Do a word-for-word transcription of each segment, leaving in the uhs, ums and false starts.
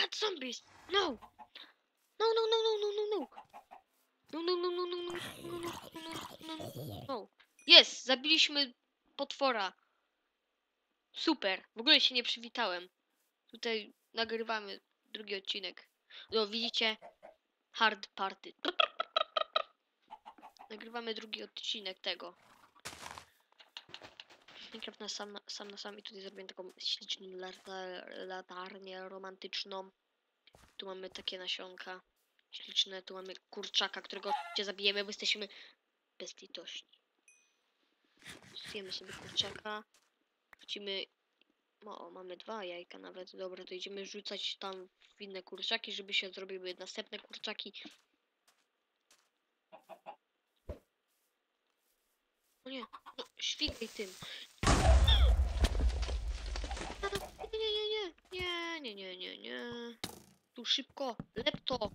got zombies! No! No, no, no, no, no, no, no! No, no, no, no, no, no, no, no, no, no, no, no. Jest! Zabiliśmy potwora. Super! W ogóle się nie przywitałem. Tutaj nagrywamy drugi odcinek. No, widzicie? Hard party. Nagrywamy drugi odcinek tego. Minecraft na sam, na, sam na sam i tutaj zrobiłem taką śliczną latarnię romantyczną. Tu mamy takie nasionka śliczne, tu mamy kurczaka, którego oczywiście zabijemy, bo jesteśmy bezlitośni. Zjemy sobie kurczaka. Wrócimy. O, mamy dwa jajka nawet. Dobra, to idziemy rzucać tam w inne kurczaki, żeby się zrobiły następne kurczaki. O nie, no świgaj tym. Nie, nie, nie, nie, nie, nie, nie, nie. Tu szybko, lepto.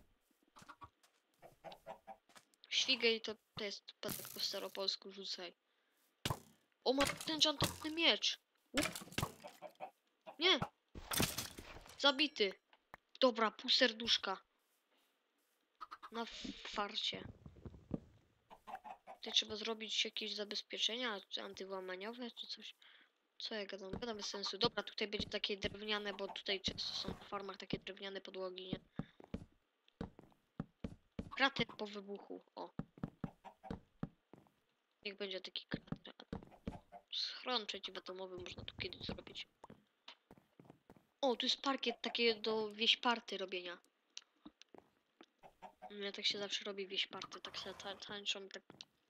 Świgaj to, to jest tak po staropolsku, rzucaj. O, ma ten żantowny miecz. Nie. Zabity. Dobra, pół serduszka. Na farcie. Tutaj trzeba zrobić jakieś zabezpieczenia antywłamaniowe czy coś. Co ja gadam? Gadam bez sensu. Dobra, tutaj będzie takie drewniane, bo tutaj często są w farmach takie drewniane podłogi, nie? Krater po wybuchu. O. Niech będzie taki krater. Schron przeciwatomowy można tu kiedyś zrobić. O, tu jest parkiet takie do wieś party robienia. Ja tak się zawsze robi wieś party. Tak się ta tańczą, tak...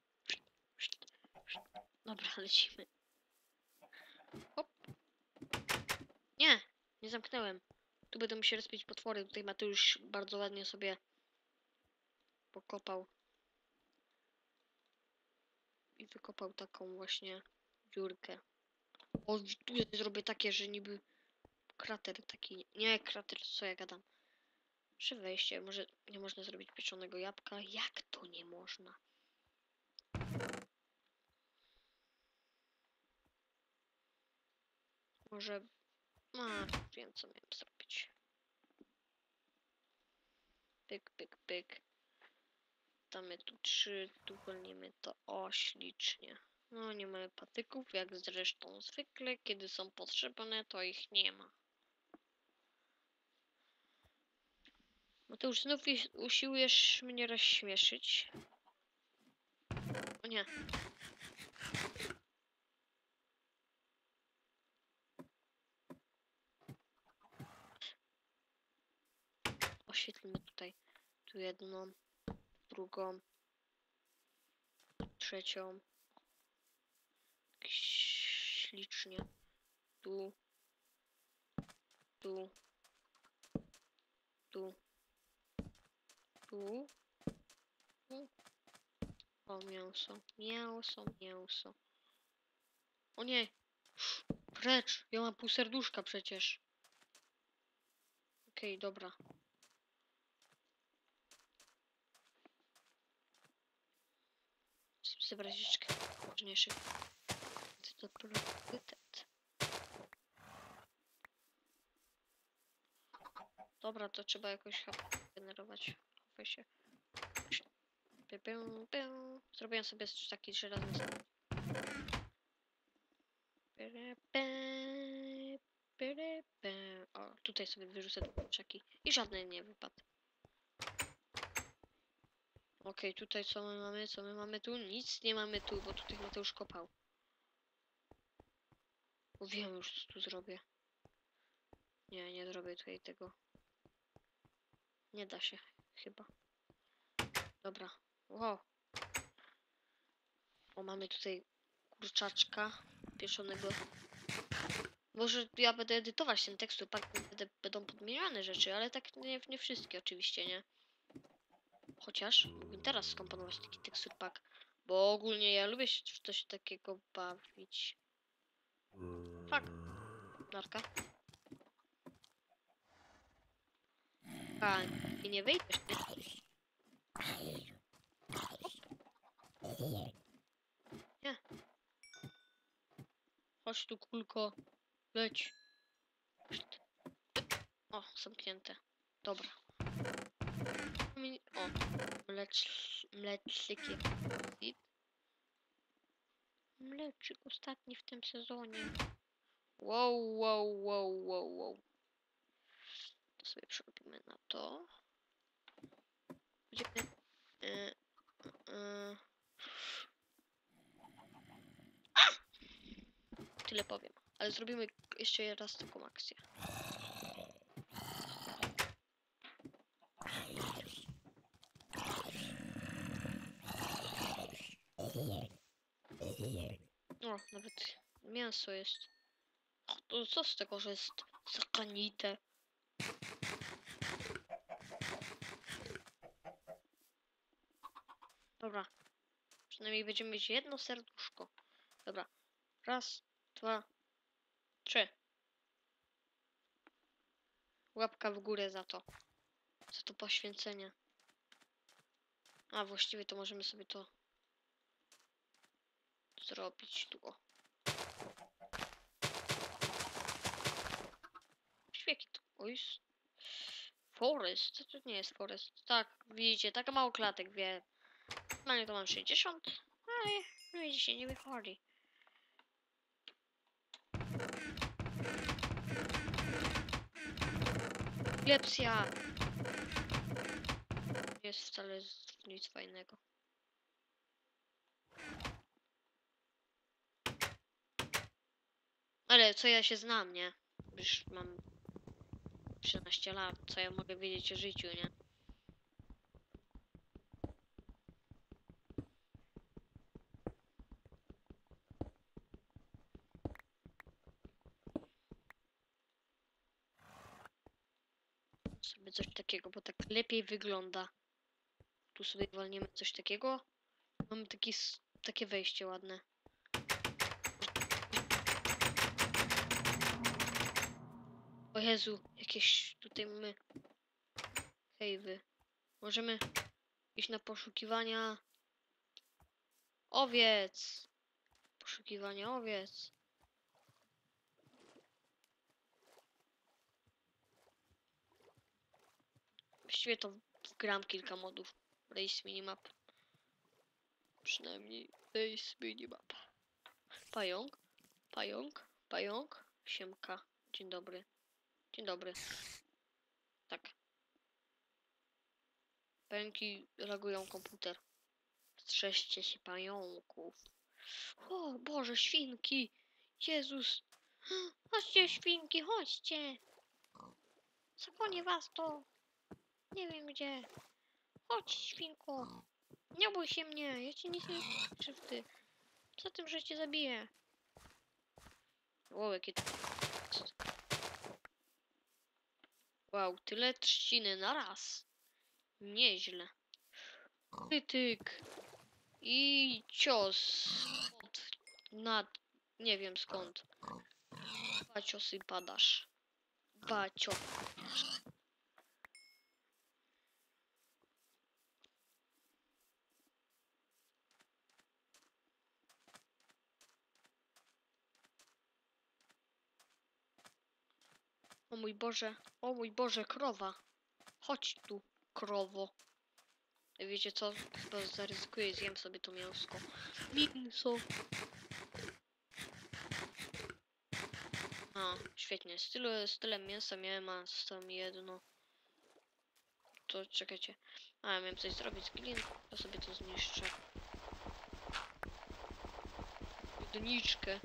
Dobra, lecimy. Hop. Nie, nie zamknąłem. Tu będą się rozpić potwory. Tutaj Mateusz bardzo ładnie sobie pokopał. I wykopał taką właśnie dziurkę. O, tu zrobię takie, że niby krater taki. Nie, krater, co ja gadam. Przy wejście, może nie można zrobić pieczonego jabłka? Jak to nie można? Może... A, wiem co miałem zrobić. Pyk, pyk, pyk. Damy tu trzy, tu wolnimy to. O, ślicznie. No, nie mamy patyków, jak zresztą zwykle. Kiedy są potrzebne, to ich nie ma. Mateusz, znów usiłujesz mnie rozśmieszyć. O nie. Oświetlimy tutaj. Tu jedną, drugą, trzecią. Ślicznie. Tu. Tu. Tu. Tu. Tu. O, mięso. Mięso, mięso. O nie. Precz. Ja mam pół serduszka przecież. Okej, okay, dobra. Zebrać jeszcze ważniejszych. To priorytet. Dobra, to trzeba jakoś generować. Chowaj się. Zrobiłem sobie taki żelazny. O, tutaj sobie wyrzucę czeki. I żadnej nie wypadł. Okej, okay, tutaj co my mamy? Co my mamy tu? Nic nie mamy tu, bo tutaj Mateusz kopał. Bo wiem już co tu zrobię. Nie, nie zrobię tutaj tego. Nie da się, chyba. Dobra. Wow. O, mamy tutaj kurczaczka pieczonego. Może ja będę edytować ten tekstur, tak będę, będą podmieniane rzeczy, ale tak nie, nie wszystkie oczywiście, nie? Chociaż mógłbym teraz skomponować taki tekstur pack, bo ogólnie ja lubię się w coś takiego bawić. Fuck. Narka. A, i nie wyjdziesz, nie? Nie. Chodź tu, kulko. Leć. O, zamknięte. Dobra. Mi- O, mlecz, mleczyki. Mleczyk ostatni w tym sezonie. Wow, wow, wow, wow, wow. To sobie przerobimy na to. Będziemy... Yy, yy. Tyle powiem. Ale zrobimy jeszcze raz taką akcję. O, nawet mięso jest. O, to co z tego, że jest zakanite? Dobra. Przynajmniej będziemy mieć jedno serduszko. Dobra. Raz, dwa, trzy. Łapka w górę za to. Za to poświęcenie. A właściwie to możemy sobie to zrobić tu. O. Świeki tu. Oj. Forest. Co to nie jest forest? Tak, widzicie, tak mało klatek wie. Normalnie to mam sześćdziesiąt. No i no i dzisiaj nie wychodzi. Epilepsja. Nie jest wcale nic fajnego. Ale co ja się znam, nie? Już mam trzynaście lat, co ja mogę wiedzieć o życiu, nie? Sobie coś takiego, bo tak lepiej wygląda. Tu sobie walniemy coś takiego. Mamy taki, s- takie wejście ładne. O Jezu, jakieś tutaj mamy cave'y. Możemy iść na poszukiwania owiec. Poszukiwania owiec. Właściwie to wgram kilka modów. Race minimap. Przynajmniej race minimap. Pająk, pająk, pająk. Siemka. Dzień dobry. Dzień dobry. Tak. Pająki reagują komputer. Strzeżcie się pająków. O Boże, świnki! Jezus! Chodźcie, świnki, chodźcie! Zaponię was to! Nie wiem gdzie. Chodź, świnko! Nie bój się mnie, ja ci nic nie krzywdy. Co tym, że cię zabiję? Wow, jakie to jest. Wow, tyle trzciny na raz. Nieźle. Krytyk. I cios. Od nad... Nie wiem skąd. Dwa ciosy padasz. Dwa ciosy. O mój Boże. O mój Boże, krowa. Chodź tu, krowo. Wiecie co? Chyba zaryzykuję, zjem sobie to mięsko. Mięso. A, świetnie. Z tylu, z tyle mięsa miałem, a zostało mi jedno. To czekajcie. A, ja miałem coś zrobić z glin. To sobie to zniszczę. Doniczkę.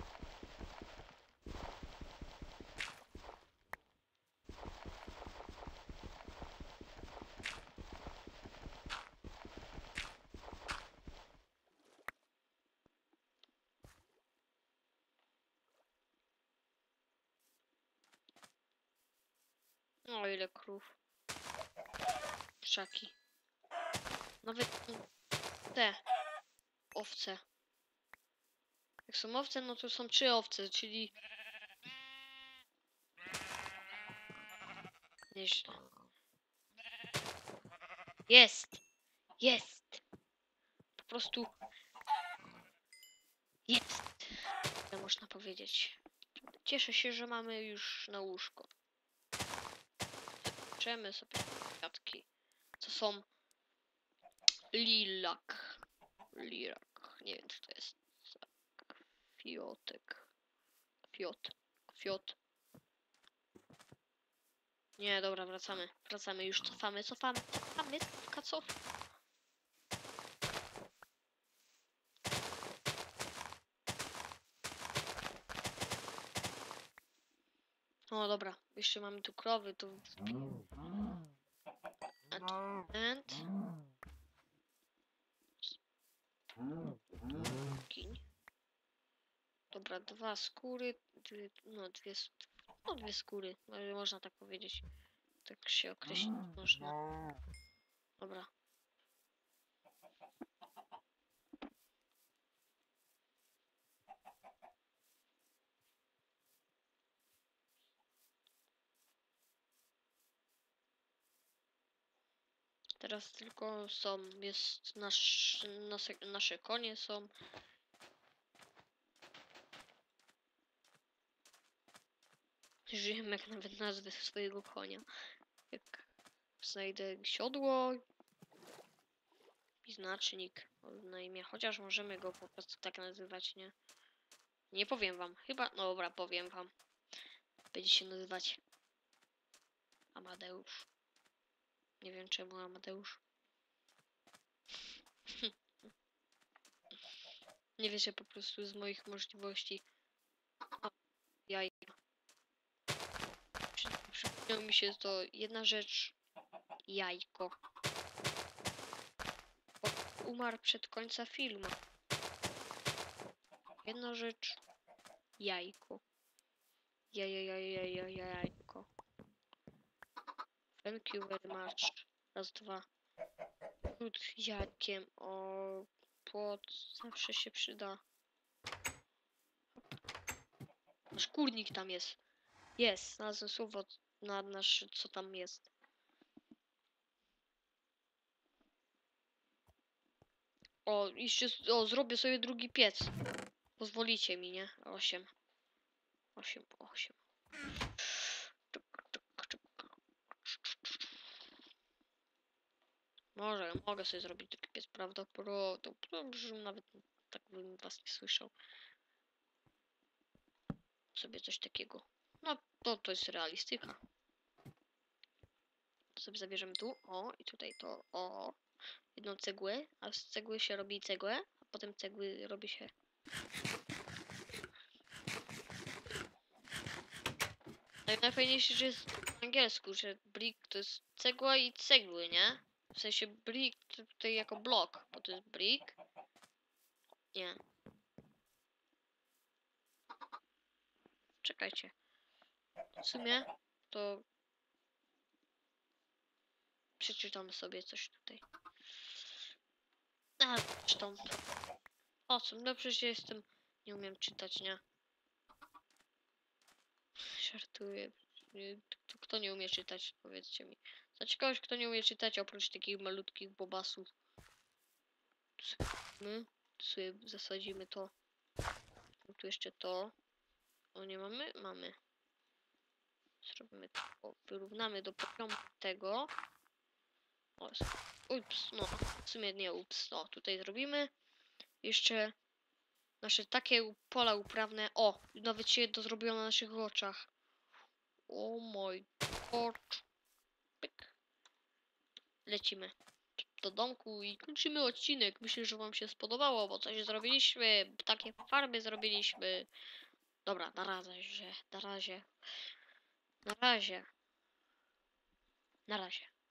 O, ile krów. Krzaki. Nawet te owce. Jak są owce, no to są trzy owce, czyli... Nieźle. Jest! Jest! Po prostu... Jest! Tyle można powiedzieć. Cieszę się, że mamy już na łóżko. Bierzemy sobie kwiatki. Co są? Lilak. Lirak. Nie wiem, co to jest. Fiotek. Fiot. Fiot. Nie, dobra, wracamy. Wracamy, już cofamy, cofamy, cofamy, cofka, cof. O, dobra, jeszcze mamy tu krowy, tu... And... Kiń. Dobra, dwa skóry, dwie, no dwie, s- no dwie skóry, no, można tak powiedzieć. Tak się określić można. Dobra. Teraz tylko są, jest nasz, nasze, nasze konie są. Żyjemy jak nawet nazwę swojego konia. Jak znajdę siodło i znacznik na imię, chociaż możemy go po prostu tak nazywać, nie? Nie powiem wam, chyba, no dobra, powiem wam. Będzie się nazywać Amadeusz. Nie wiem czemu Amadeusz. Nie wiecie po prostu z moich możliwości. O, jajka. Przy- Przypomniał mi się to jedna rzecz. Jajko. Bo umarł przed końca filmu. Jedna rzecz. Jajko. Jajajajajajajajko. Thank you very much. Raz, dwa. Przód jajkiem. O, płot zawsze się przyda. Nasz kurnik tam jest. Jest, znalazłem słowo na nasz, co tam jest. O, jeszcze, z- o, zrobię sobie drugi piec. Pozwolicie mi, nie? Osiem. Osiem, osiem. Może, mogę sobie zrobić drugi piec, prawda? Pro, to, to brzmi nawet tak bym was nie słyszał. Sobie coś takiego. No, to, to jest realistyka. To sobie zabierzemy tu, o, i tutaj to, o. Jedną cegłę, a z cegły się robi cegłę, a potem cegły robi się... No i najfajniejsze, że jest po angielsku, że brick to jest cegła i cegły, nie? W sensie brick to tutaj jako blok, bo to jest brick. Nie. Czekajcie. W sumie to przeczytam sobie coś tutaj. A, zresztą. O co? No przecież jestem... Nie umiem czytać, nie? Żartuję. Nie, kto- Kto nie umie czytać? Powiedzcie mi. Znaczy kogoś, kto nie umie czytać oprócz takich malutkich bobasów. My tu sobie zasadzimy to. Tu jeszcze to. O, nie mamy? Mamy. Zrobimy to. O, wyrównamy do poziomu tego. O, jest. Ups, no. W sumie nie ups. No, tutaj zrobimy. Jeszcze nasze takie pola uprawne. O, nawet się to zrobiło na naszych oczach. O mój god. Pyk. Lecimy do domku i kończymy odcinek. Myślę, że wam się spodobało, bo coś zrobiliśmy. Takie farby zrobiliśmy. Dobra, na razie, na razie. Na razie. Na razie.